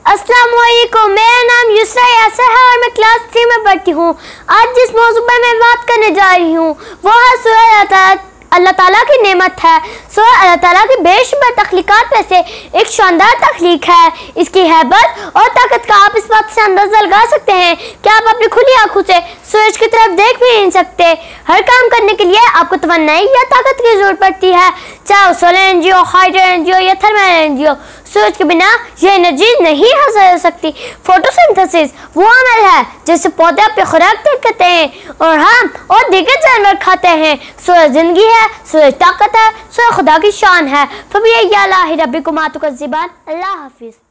अस्सलाम वालेकुम, मेरा नाम युसरा यासर है और मैं क्लास 3 में पढ़ती हूँ। आज जिस मौजू पर मैं बात करने जा रही हूँ वो है सूरह अल्लाह ताला की नेमत है। सूरह अल्लाह ताला की बेशुमार तख्लीकात में से एक शानदार तख्लीक है। इसकी हैबत और ताकत का आप इस बात से अंदाजा लगा सकते हैं कि आप अपनी खुली आंखों से सूरज की तरफ देख भी नहीं सकते। हर काम करने के लिए आपको तवन्नाई या ताकत की जरूरत पड़ती है, चाहे वो सोलर एनर्जी हो, हाइड्रो एनर्जी हो या थर्मल एनर्जी हो। सूरज के बिना ये एनर्जी नहीं हासिल हो सकती। फोटोसिंथेसिस वो अमल है जिससे पौधे अपनी खुराक तैयार करते हैं और हम और दीगर जानवर खाते हैं। सूरज जिंदगी है, सूरज ताकत है, सूरज खुदा की शान है। फबिया रब्बिकुम अल्लाह हाफिज।